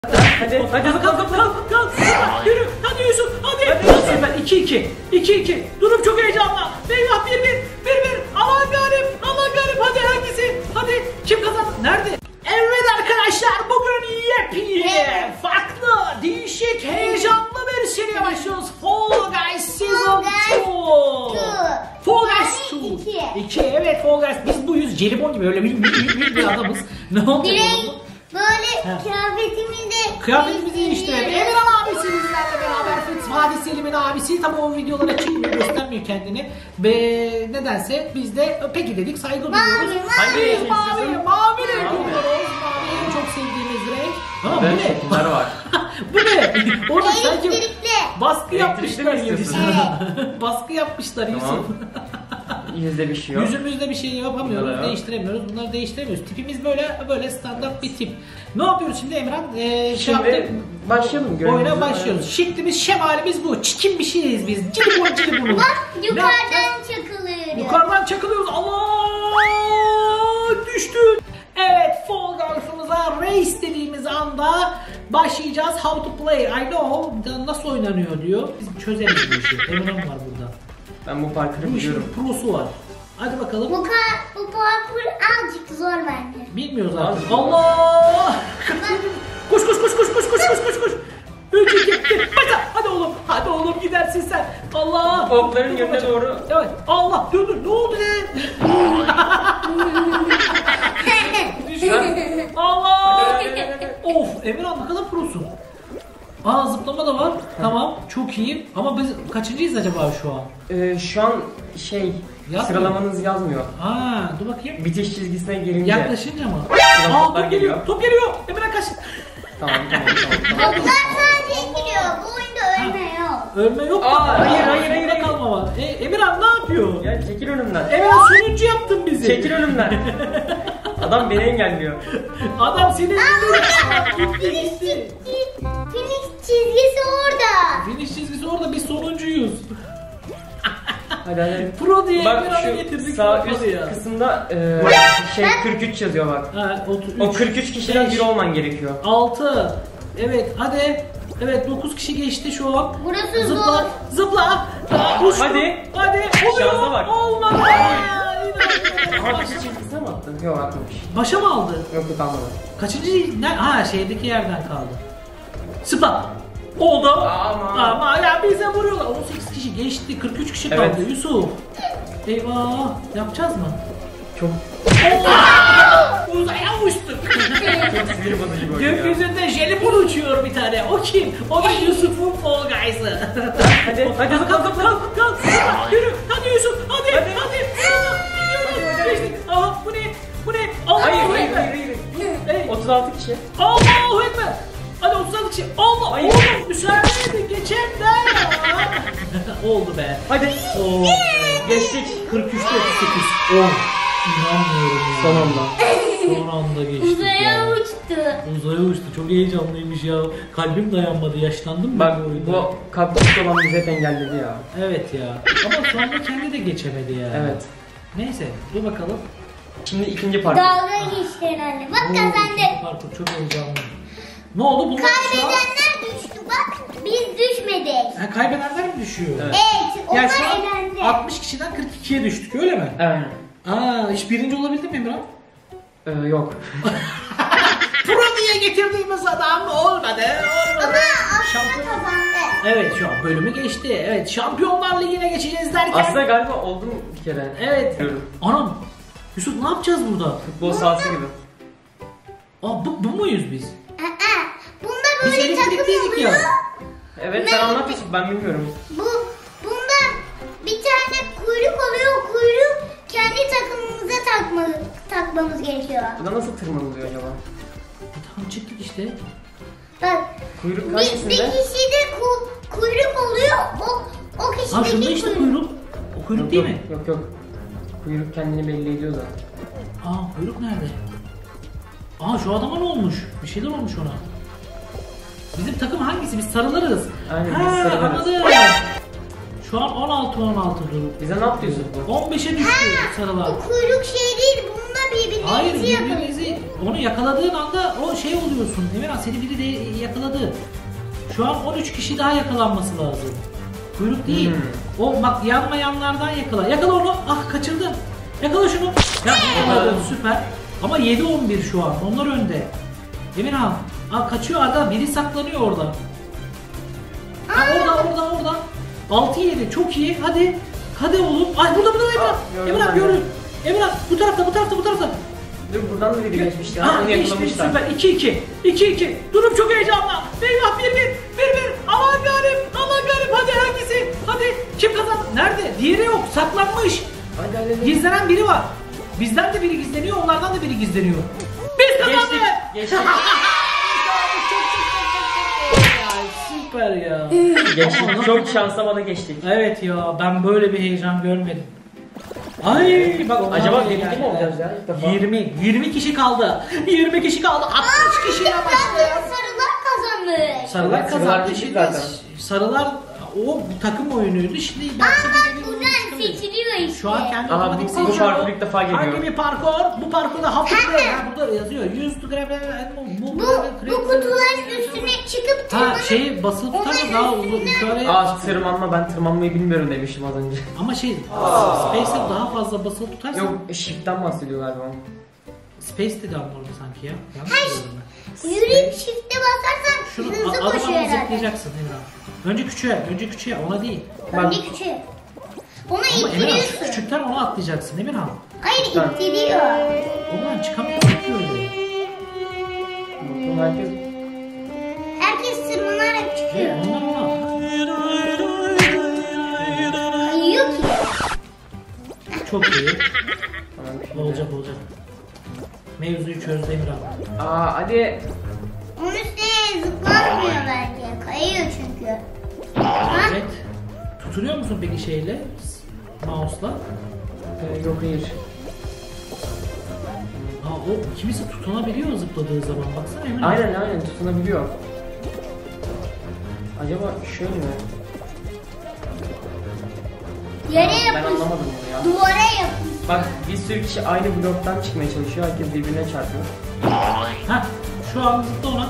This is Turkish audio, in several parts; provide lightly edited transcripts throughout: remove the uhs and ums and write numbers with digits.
Hadi kalk. Yürü. Hadi Yusuf. Hadi. Sefer 2-2. Durum çok heyecanlı. Eyvah 1-1. Aman garip. Hadi hangisi? Hadi kim kazandı? Nerede? Evet arkadaşlar bugün yepyeni, farklı, değişik, heyecanlı bir seriye başlıyoruz. Fall Guys Season 2. Fall Guys 2. Evet Fall Guys. Biz buyuz. Jelibon gibi öyle bir adamız. Ne oldu? Böyle kıyafetimizi değiştirelim. Emirhan abisi bizlerle beraber. Fatih Selim'in abisi. Tabi o videolara çıkmıyor, göstermiyor kendini. Ve nedense biz de peki dedik, saygı duyuyoruz. Mavi renk oluyoruz. Mavi en çok sevdiğimiz renk. Ha, bu ne? Var. Bu ne? Orada sanki baskı yapmışlar. Baskı yapmışlar Yusuf. Yüzde bir şey yok. Yüzümüzde bir şey yapamıyoruz, değiştiremiyoruz. Bunları değiştiremiyoruz. Tipimiz böyle standart bir tip. Ne yapıyoruz şimdi Emran? Şimdi başlayalım. Oyuna başlıyoruz. Şeklimiz, şemalimiz bu. Çirkin bir şeyiz biz. Cilibon. Bak yukarıdan çakılıyoruz. Yukarıdan çakılıyoruz. Allah! Düştü. Evet, Fall Guys'ımıza race dediğimiz anda başlayacağız. How to play. I know. Nasıl oynanıyor diyor. Biz çözeriz bu işi. Emran var burada. Ben bu parkuru biliyorum. Bu işin prosu var. Hadi bakalım. Bu parkur azıcık zor bence. Bilmiyoruz artık. Allah! Koş. 3, 2, 1. Başla. Hadi oğlum gidersin sen. Allah! Okların yönüne doğru. Evet. Allah! Dur. Ne oldu ne? Allah! Of! Emirhan ne kadar prosun. Zıplama da var. Tamam. Çok iyi. Ama biz kaçıncıyız acaba şu an? Şu an sıralamanız yazmıyor. Dur bakayım. Bitiş çizgisine gelince. Yaklaşınca mı? Top geliyor. geliyor. Emirhan kaç. Tamam. Bunlar sadece indiriyor. Bu oyunda ölme yok. Ölme yok. Hayır. Kalma var. Emirhan ne yapıyor? Ya çekil önümden. Emirhan sonuncu yaptın bizi. Çekil önümden. Adam beni engelliyor. Adam seni Gitti. Finish çizgisi orada. Finish çizgisi orada, biz sonuncuyuz. Hadi. Pro diye Bak Emirhan'ı şu getirdik. sağ üst kısımda 43 yazıyor bak. O 43 kişiden biri olman gerekiyor. 6. Evet hadi. Evet 9 kişi geçti şu an. Burası Zıpla. Hadi. Oluyor. Şansa bak. Olmadı. Bitiş çizgisine mi attın? Yok atmamış. Başa mı aldı? Yok almadı. Kaçıncı? Şeydeki yerden kaldı. Zıpla. Oldu. Ama ya bize vuruyorlar. 18 kişi geçti. 43 kişi kaldı. Evet. Yusuf. Eyvah. Yapacağız mı? Çok Uzaya uçtuk. sinir bozucu bir oyun ya. Gökyüzünde jelibon uçuyor bir tane. O kim? O da Yusuf'un Fall Guys'ı. Hadi kalk. Yürü. Hadi Yusuf. Hadi. Geçtik. Bu ne? Hayır. 36 kişi. Allahu Ekber. Hadi 36 kişi. Allah. Hayır. Oğlum müsaade edin. Geçen de ya. Oldu be. Hadi. Geçtik. 43'te 38. İnanmıyorum ya. Son anda geçtik uzaya uçtu. Uzaya uçtu. Çok heyecanlıymış ya. Kalbim dayanmadı. Yaşlandım Bak ben bu oyunda. bu kaktüs olan bizi hep engelledi ya. Evet ya. Ama sonra kendi de geçemedi ya. Evet. Neyse dur bakalım. Şimdi ikinci parkur. Dalga geçti herhalde. Bak kazandık. Parkur çok heyecanlı. Ne oldu? Bunlar Kaybedenler düştü bak. Biz düşmedik. Kaybedenler mi düşüyor? Evet. Evet. Onlar Yani şu an elendi. 60 kişiden 42'ye düştük öyle mi? Evet. Hiç birinci olabildin mi Emrah? Yok. Pro diye getirdiğimiz adam olmadı. Ama aslında kazandı. Evet şu an bölümü geçti. Evet Şampiyonlar Ligi'ne geçeceğiz derken. Aslında galiba oldum bir kere. Evet. Diyorum. Anam. Yusuf ne yapacağız burada? Futbol sahası gibi. Bu muyuz biz? Bunda Biz böyle takım elektrikliydik oluyor. ya. Evet sen anlat Yusuf, ben bilmiyorum. Bunda bir tane kuyruk oluyor. Kuyruk kendi takımımıza takmamız gerekiyor. Burada nasıl tırmanılıyor acaba? Tamam çıktık işte. Bak. Kuyruk Bir hangisinde? kişide kuyruk oluyor. O kişideki Şurada işte kuyruk. O kuyruk değil mi? Yok. Kuyruk kendini belli ediyor da. Kuyruk nerede? Şu adama ne olmuş? Bir şeyler olmuş ona. Bizim takım hangisi? Biz sarılarız. Aynen, biz sarılarız. Anladım. Şu an 16 dur. Bize ne yaptı Yusuf bu? 15'e düştü sarılar. Bu kuyruk şey değil. Bununla birbirimizi Hayır yapıyoruz. birbirimizi onu yakaladığın anda o şey oluyorsun. Emirhan seni biri de yakaladı. Şu an 13 kişi daha yakalanması lazım. Kuyruk değil. O bak yanmayanlardan yakala. Yakala onu. Ah kaçırdın. Yakala şunu. Ya yakaladın süper. Ama 7-11 şu an. Onlar önde. Emirhan. Ah kaçıyor Arda. Biri saklanıyor orada. Ha, orada. 6-7 çok iyi. Hadi. Hadi oğlum. Ay burada Emirhan. Emirhan gördüm. Emirhan bu tarafta. Dur buradan da biri geçmişti. Ha, Onu yakalamışlar. süper. 2-2. Durum çok heyecanlı. Eyvah 1-1. Allah garip. Hadi hangisi? Hadi. Kim kazandı? Nerede? Diğeri yok. Saklanmış. Hadi. Gizlenen biri var. Bizden de biri gizleniyor. Onlardan da biri gizleniyor. Biz kazandık. Geçtik. Süper ya. Geçtik. Çok şansıma da geçtik. Evet ya ben böyle bir heyecan görmedim. Ay bak Acaba birlikte mi olacağız ya? İlk defa. 20 kişi kaldı. 60 kişiyle başlıyor. Sarılar kazanmış. Sarılar kazandı bitti şimdi. zaten. Sarılar o takım oyunuydu. Şimdi Buradan seçiliyor işte. şu an kendi Aha, otomatik bu seçiyor. parkur ilk defa geliyor. Hangi bir parkur? Bu parkurda hafif böyle burada yazıyor. 100 gram Bu kutuların üstüne çıkıp Ha şeyi basılı tutarsa daha uzun şöyle. Tırmanma, ben tırmanmayı bilmiyorum demiştim az önce. Ama Space'e daha fazla basılı tutarsan. Yok, shift'ten bahsediyor galiba. Space dedi ama orada sanki ya. Yanlış Hayır. biliyorum ben. Yürüyüp shift'e basarsan Şunu hızlı adım koşuyor herhalde. zıplayacaksın Emrah. Önce küçüğe ona değil. Önce küçük. Ona Ama Emrah ittiriyorsun. küçükten ona atlayacaksın Emrah. Hayır ittiriyor. Ondan çıkamıyorsun ki öyle. Herkes Herkes tırmanarak çıkıyor. Ondan ona. Kayıyor ki. Çok iyi. Olacak. Mevzuyu çözdü Emrah. Hadi. Onun üstüne zıplanmıyor bence. Kayıyor çünkü. Evet. Tutunuyor musun peki şeyle? Mouse'la? Yok hayır. O kimisi tutunabiliyor zıpladığı zaman. Baksana Emrah. Aynen tutunabiliyor. Acaba şöyle mi? Yere Ben yapış. anlamadım bunu ya. Duvara yapış. Bak bir sürü kişi aynı bloktan çıkmaya çalışıyor. Herkes birbirine çarpıyor. Heh, şu an zıpla ona.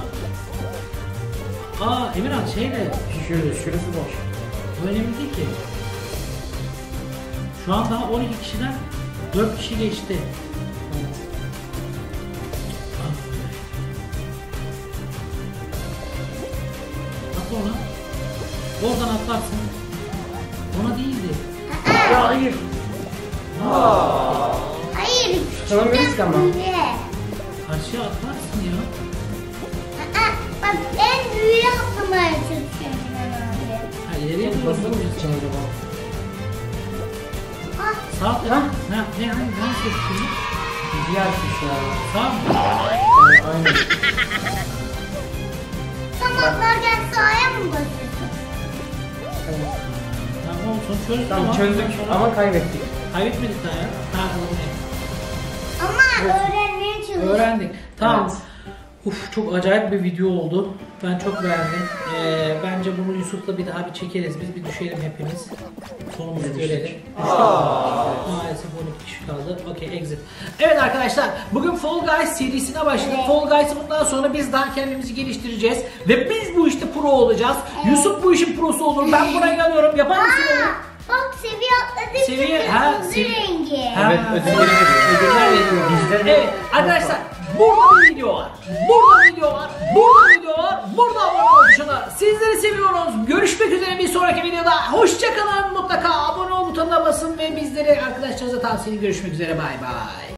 Emirhan şeyle. Şurası boş. Önemli değil ki. Şu an daha 12 kişiden 4 kişi geçti. Evet. Atla ona. Oradan atlarsın. Ona değildi. Ya hayır. Hayır. Tutunamıyoruz ki ama. Büyüğe. Karşıya atlarsın ya. Bak en büyüğe atlamaya çalışıyorum ben abi. Ha ileriye doğru Nasıl mı zıplıyorsun. gideceğim acaba? Sağ taraf. Hangi seçtin? Diğer kuş ya. Sağ mı? Aynen. Tam atlarken sağa mı basıyorsun? Evet. Tamam olsun çözdük Tamam çözdük ama kaybettik. Kaybetmedik daha ya. Ama öğrenmeye çalışıyorum. Öğrendik. Tamam. Evet. Uf çok acayip bir video oldu. Ben çok beğendim. Bence bunu Yusuf'la bir daha bir çekeriz. Biz bir düşelim hepimiz. Sonumuzu görelim. Düştük. Maalesef 12 kişi kaldı. Okay, exit. Evet arkadaşlar, bugün Fall Guys serisine başladık. Evet. Fall Guys'ı bundan sonra biz daha kendimizi geliştireceğiz. Ve biz bu işte pro olacağız. Yusuf bu işin prosu olur. Ben buna inanıyorum. Yapar mısın onu? Bak seviye atladık. Seviye- çünkü ha, hızlı seviye- rengi. Ha. Evet ödülleri veriyor. Ödüller veriyor. Bizde de. Evet arkadaşlar, burada bir video var. Burada abone ol tuşuna. Sizleri seviyoruz. Görüşmek üzere bir sonraki videoda. Hoşçakalın. Mutlaka abone ol butonuna basın ve bizleri arkadaşlarınıza tavsiye edin. Görüşmek üzere. Bay bay.